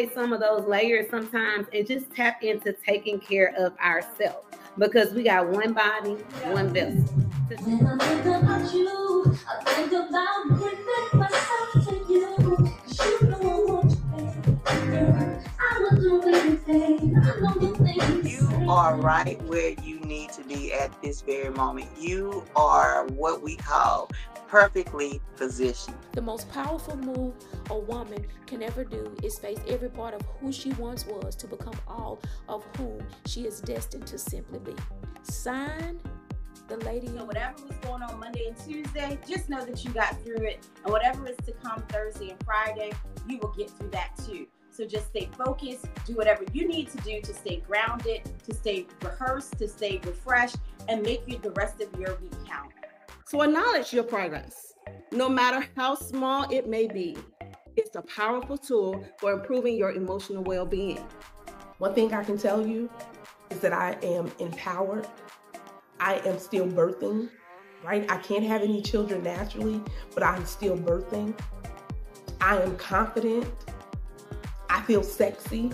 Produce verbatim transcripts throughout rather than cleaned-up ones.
away some of those layers sometimes and just tap into taking care of ourselves, because we got one body, one vessel. When I think about you, I think about giving myself to you. Cause you know I want you, baby. I will do anything. I know the things. You are right where you need to be at this very moment. You are what we call perfectly positioned. The most powerful move a woman can ever do is face every part of who she once was to become all of whom she is destined to simply be. Sign the lady. So whatever was going on Monday and Tuesday, just know that you got through it. And whatever is to come Thursday and Friday, you will get through that too. So just stay focused, do whatever you need to do to stay grounded, to stay rehearsed, to stay refreshed, and make you the rest of your week count. So acknowledge your progress, no matter how small it may be. It's a powerful tool for improving your emotional well-being. One thing I can tell you is that I am empowered. I am still birthing, right? I can't have any children naturally, but I'm still birthing. I am confident. I feel sexy.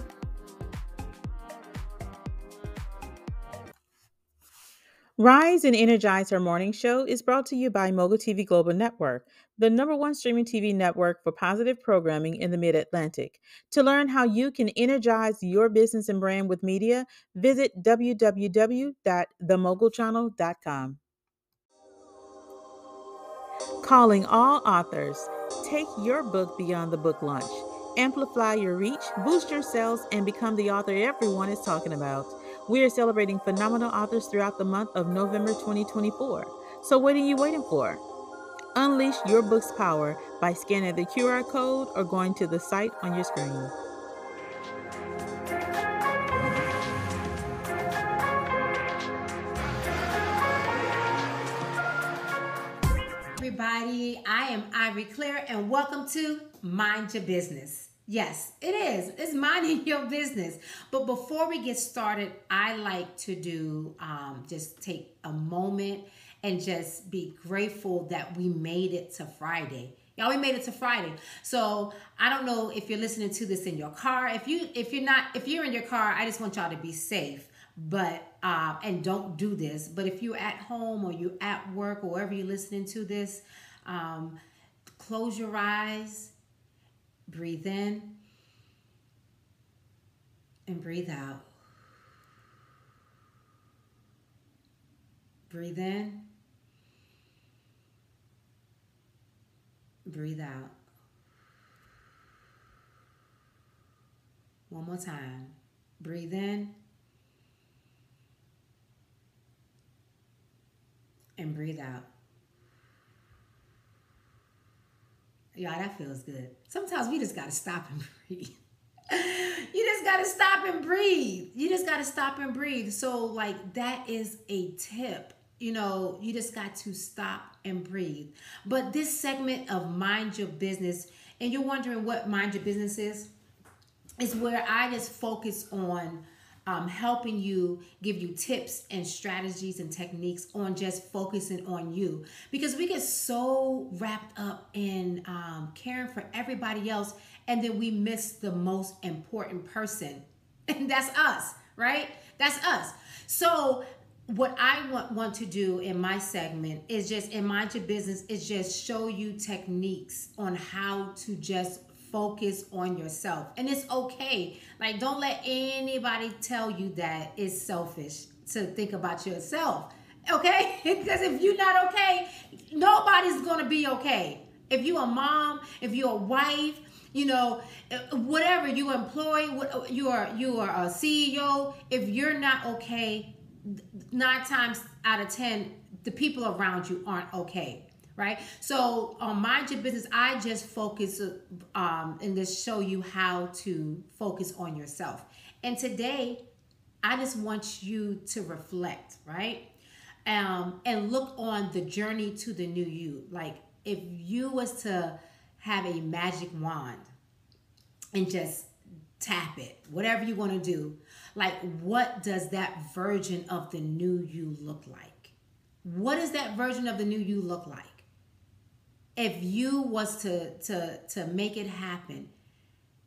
Rise and Energize Her Morning Show is brought to you by Mogul T V Global Network, the number one streaming T V network for positive programming in the Mid-Atlantic. To learn how you can energize your business and brand with media, visit w w w dot the mogul channel dot com. Calling all authors. Take your book beyond the book launch. Amplify your reach, boost your sales, and become the author everyone is talking about. We are celebrating phenomenal authors throughout the month of November twenty twenty-four. So what are you waiting for? Unleash your book's power by scanning the Q R code or going to the site on your screen. Everybody, I am Ivori Claire and welcome to Mind Your Business. Yes, it is. It's minding your business. But before we get started, I like to do um, just take a moment and just be grateful that we made it to Friday. Y'all, we made it to Friday. So I don't know if you're listening to this in your car. If you if you're not, if you're in your car, I just want y'all to be safe. But uh, and don't do this. But if you're at home or you're at work or wherever you're listening to this, um, close your eyes, breathe in, and breathe out. Breathe in, breathe out. One more time. Breathe in. And breathe out. Y'all, that feels good. Sometimes we just got to stop and breathe. You just got to stop and breathe. You just got to stop and breathe. So like that is a tip. You know, you just got to stop and breathe. But this segment of Mind Your Business, and you're wondering what Mind Your Business is, is where I just focus on Um, helping you, give you tips and strategies and techniques on just focusing on you. Because we get so wrapped up in um, caring for everybody else, and then we miss the most important person. And that's us, right? That's us. So what I want, want to do in my segment is just, in Mind Your Business, is just show you techniques on how to just focus on yourself. And it's okay. Like, don't let anybody tell you that it's selfish to think about yourself. Okay? Because if you're not okay, nobody's gonna be okay. If you're a mom, if you're a wife, you know, whatever you employ, you are you are a C E O. If you're not okay, nine times out of ten, the people around you aren't okay. Right? So on Mind Your Business, I just focus um, and just show you how to focus on yourself. And today, I just want you to reflect, right? Um, and look on the journey to the new you. Like if you was to have a magic wand and just tap it, whatever you want to do, like what does that version of the new you look like? What does that version of the new you look like? If you was to, to, to make it happen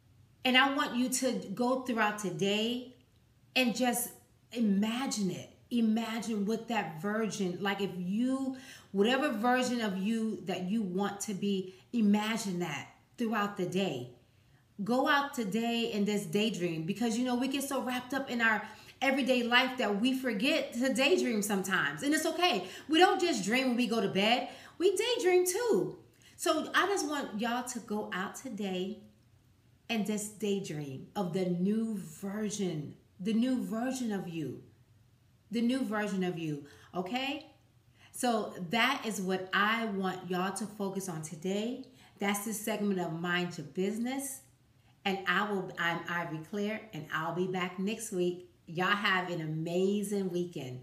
And I want you to go throughout today and just imagine it. Imagine what that version, like if you, whatever version of you that you want to be, imagine that throughout the day. Go out today and just daydream, because you know we get so wrapped up in our everyday life that we forget to daydream sometimes. And it's okay. We don't just dream when we go to bed. We daydream too. So I just want y'all to go out today and just daydream of the new version, the new version of you, the new version of you, okay? So that is what I want y'all to focus on today. That's the segment of Mind Your Business. And I will, I'm Ivori Claire, and I'll be back next week. Y'all have an amazing weekend.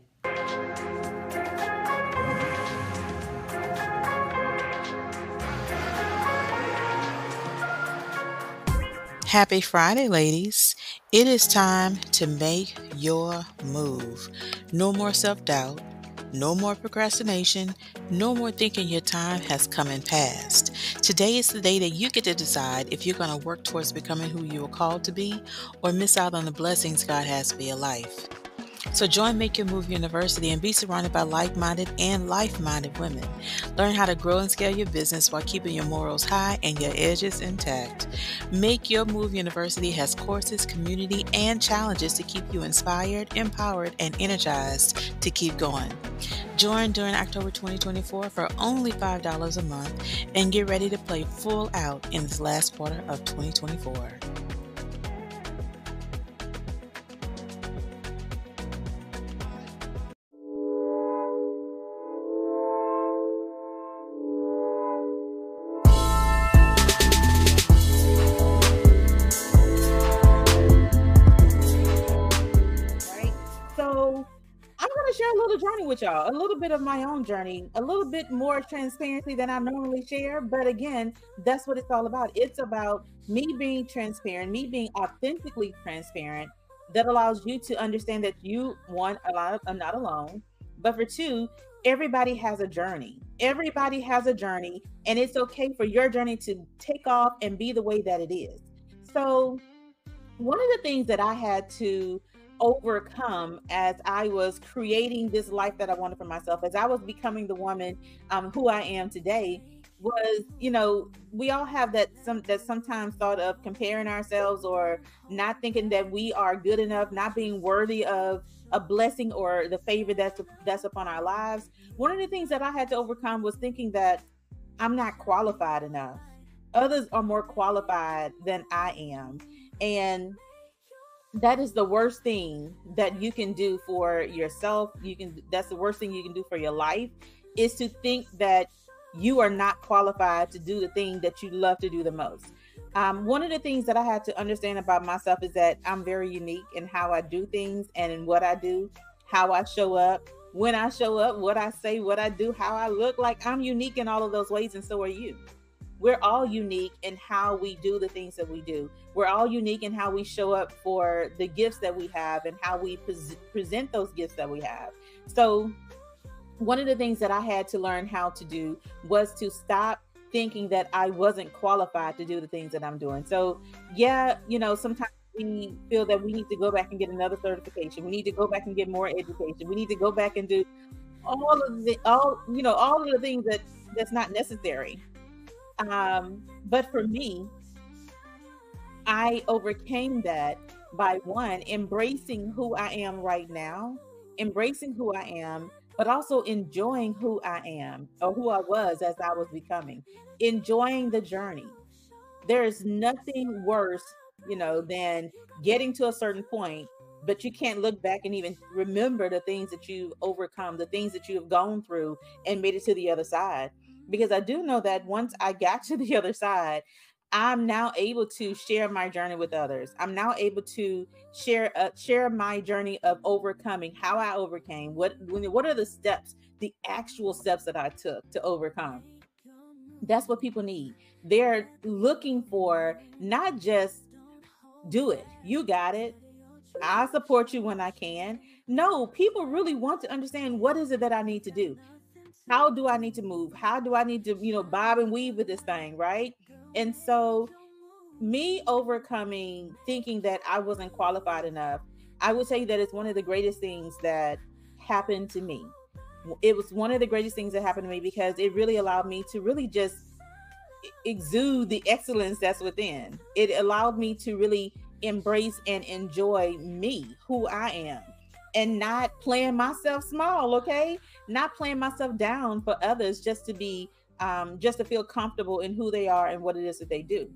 Happy Friday, ladies. It is time to make your move. No more self-doubt. No more procrastination. No more thinking your time has come and passed. Today is the day that you get to decide if you're going to work towards becoming who you were called to be or miss out on the blessings God has for your life. So join Make Your Move University and be surrounded by like-minded and life-minded women. Learn how to grow and scale your business while keeping your morals high and your edges intact. Make Your Move University has courses, community, and challenges to keep you inspired, empowered, and energized to keep going. Join during October twenty twenty-four for only five dollars a month and get ready to play full out in this last quarter of twenty twenty-four. Share a little journey with y'all, a little bit of my own journey, a little bit more transparency than I normally share. But again, that's what it's all about. It's about me being transparent, me being authentically transparent, that allows you to understand that you, one, are not alone, but for two, everybody has a journey. Everybody has a journey, and it's okay for your journey to take off and be the way that it is. So one of the things that I had to overcome as I was creating this life that I wanted for myself, as I was becoming the woman um, who I am today, was, you know, we all have that some that sometimes thought of comparing ourselves or not thinking that we are good enough, not being worthy of a blessing or the favor that's that's upon our lives. One of the things that I had to overcome was thinking that I'm not qualified enough. Others are more qualified than I am, and that is the worst thing that you can do for yourself. You can, that's the worst thing you can do for your life, is to think that you are not qualified to do the thing that you love to do the most. Um, one of the things that I had to understand about myself is that I'm very unique in how I do things and in what I do, how I show up, when I show up, what I say, what I do, how I look. Like, I'm unique in all of those ways, and so are you. We're all unique in how we do the things that we do. We're all unique in how we show up for the gifts that we have and how we pres- present those gifts that we have. So one of the things that I had to learn how to do was to stop thinking that I wasn't qualified to do the things that I'm doing. So yeah, you know, sometimes we feel that we need to go back and get another certification. We need to go back and get more education. We need to go back and do all of the, all, you know, all of the things that that's not necessary. Um, but for me, I overcame that by, one, embracing who I am right now, embracing who I am, but also enjoying who I am, or who I was as I was becoming, enjoying the journey. There is nothing worse, you know, than getting to a certain point, but you can't look back and even remember the things that you've overcome, the things that you have gone through and made it to the other side. Because I do know that once I got to the other side, I'm now able to share my journey with others. I'm now able to share uh, share my journey of overcoming, how I overcame, what what are the steps, the actual steps that I took to overcome. That's what people need. They're looking for not just do it, you got it, I support you when I can. No, people really want to understand, what is it that I need to do? How do I need to move? How do I need to, you know, bob and weave with this thing, right? And so me overcoming thinking that I wasn't qualified enough, I would say that it's one of the greatest things that happened to me. It was one of the greatest things that happened to me because it really allowed me to really just exude the excellence that's within. It allowed me to really embrace and enjoy me, who I am, and not playing myself small, okay? Not playing myself down for others just to be, um, just to feel comfortable in who they are and what it is that they do.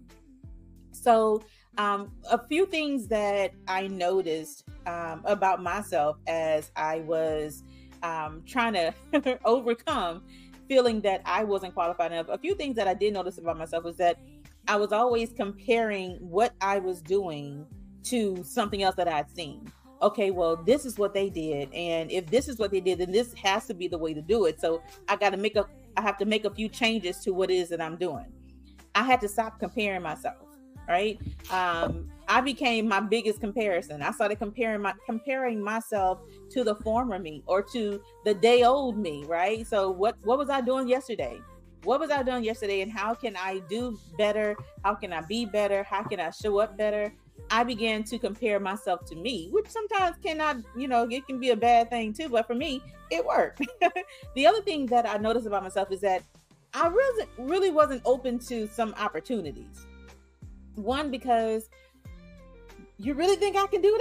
So um, a few things that I noticed um, about myself as I was um, trying to overcome feeling that I wasn't qualified enough. A few things that I did notice about myself was that I was always comparing what I was doing to something else that I'd seen. Okay, well, this is what they did. And if this is what they did, then this has to be the way to do it. So I got to make a, I have to make a few changes to what it is that I'm doing. I had to stop comparing myself. Right. Um, I became my biggest comparison. I started comparing my comparing myself to the former me or to the day old me. Right. So what, what was I doing yesterday? What was I doing yesterday? And how can I do better? How can I be better? How can I show up better? I began to compare myself to me, which sometimes cannot, you know, it can be a bad thing too. But for me, it worked. The other thing that I noticed about myself is that I really, really wasn't open to some opportunities. One, because you really think I can do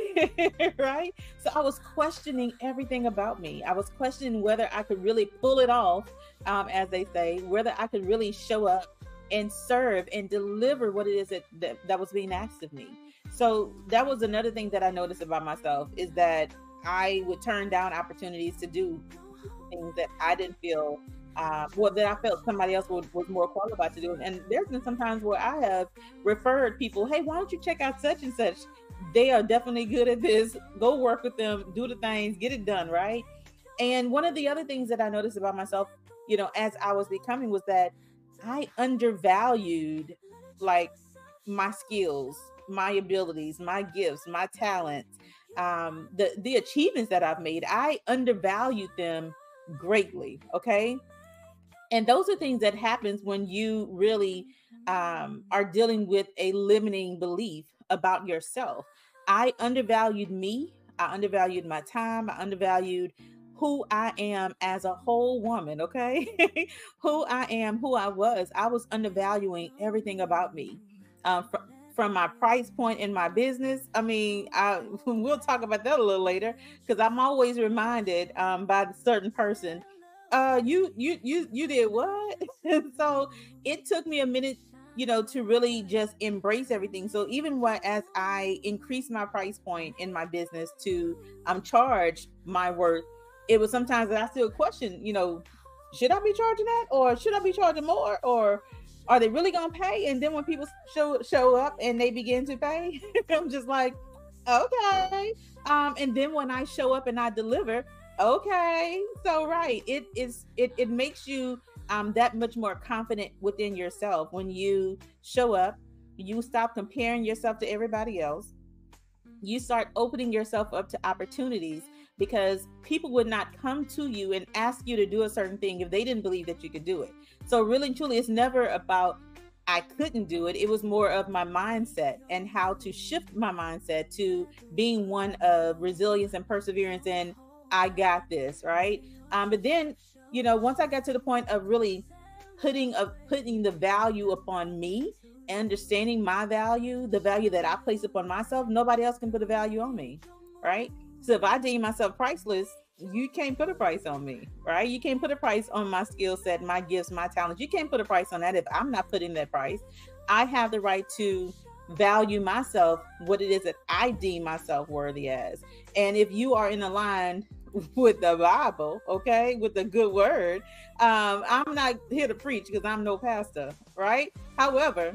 that? Right? So I was questioning everything about me. I was questioning whether I could really pull it off, um, as they say, whether I could really show up and serve and deliver what it is that, that, that was being asked of me. So that was another thing that I noticed about myself, is that I would turn down opportunities to do things that I didn't feel Uh, well, that I felt somebody else was, was more qualified to do it. And there's been some times where I have referred people, hey, why don't you check out such and such? They are definitely good at this. Go work with them, do the things, get it done, right? And one of the other things that I noticed about myself, you know, as I was becoming, was that I undervalued like my skills, my abilities, my gifts, my talents, um, the, the achievements that I've made. I undervalued them greatly. Okay. And those are things that happens when you really um, are dealing with a limiting belief about yourself. I undervalued me. I undervalued my time. I undervalued who I am as a whole woman. Okay. Who I am, who I was. I was undervaluing everything about me. Um, fr- from my price point in my business. I mean, I, we'll talk about that a little later, because I'm always reminded um, by a certain person, uh, you, you, you, you did what? So it took me a minute, you know, to really just embrace everything. So even what, as I increased my price point in my business to um, charge my worth, it was sometimes that I still question, you know, should I be charging that, or should I be charging more, or are they really gonna pay? And then when people show show up and they begin to pay, I'm just like, okay. Um, and then when I show up and I deliver, okay. So right, it is it it makes you um that much more confident within yourself when you show up. You stop comparing yourself to everybody else. You start opening yourself up to opportunities, because people would not come to you and ask you to do a certain thing if they didn't believe that you could do it. So really and truly, it's never about I couldn't do it. It was more of my mindset and how to shift my mindset to being one of resilience and perseverance, and I got this, right? Um, but then, you know, once I got to the point of really putting of putting the value upon me, understanding my value, the value that I place upon myself, nobody else can put a value on me, right? So if I deem myself priceless, you can't put a price on me, right? You can't put a price on my skill set, my gifts, my talents. You can't put a price on that if I'm not putting that price. I have the right to value myself, what it is that I deem myself worthy as. And if you are in line with the Bible, okay, with the good word, um, I'm not here to preach because I'm no pastor, right? However,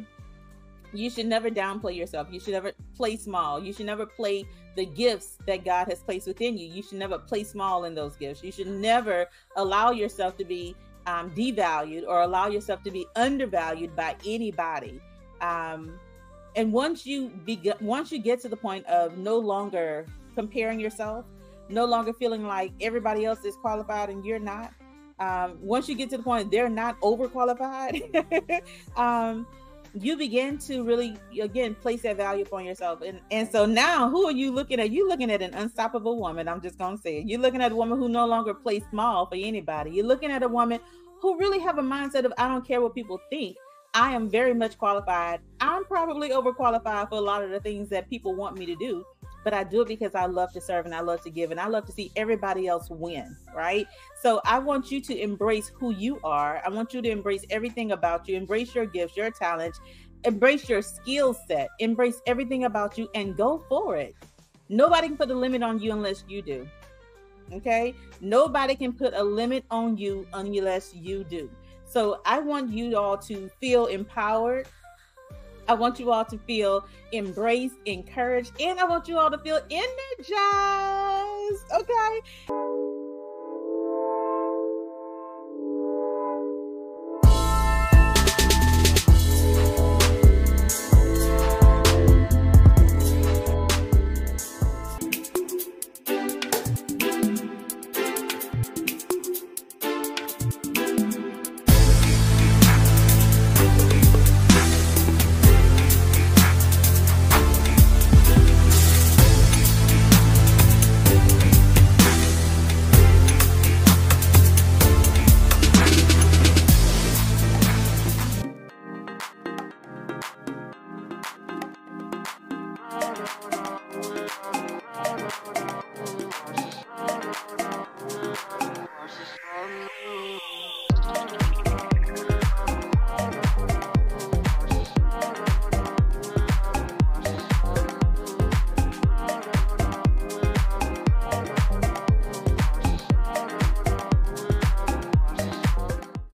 you should never downplay yourself. You should never play small. You should never play the gifts that God has placed within you. You should never play small in those gifts. You should never allow yourself to be um, devalued or allow yourself to be undervalued by anybody. Um, and once you be, once you get to the point of no longer comparing yourself, no longer feeling like everybody else is qualified and you're not. Um, once you get to the point they're not overqualified, um, you begin to really, again, place that value upon yourself. And, and so now who are you looking at? You're looking at an unstoppable woman. I'm just going to say it. You're looking at a woman who no longer plays small for anybody. You're looking at a woman who really have a mindset of, I don't care what people think. I am very much qualified. I'm probably overqualified for a lot of the things that people want me to do, but I do it because I love to serve and I love to give and I love to see everybody else win, right? So I want you to embrace who you are. I want you to embrace everything about you, embrace your gifts, your talents, embrace your skill set, embrace everything about you and go for it. Nobody can put a limit on you unless you do, okay? Nobody can put a limit on you unless you do. So I want you all to feel empowered. I want you all to feel embraced, encouraged, and I want you all to feel energized, okay?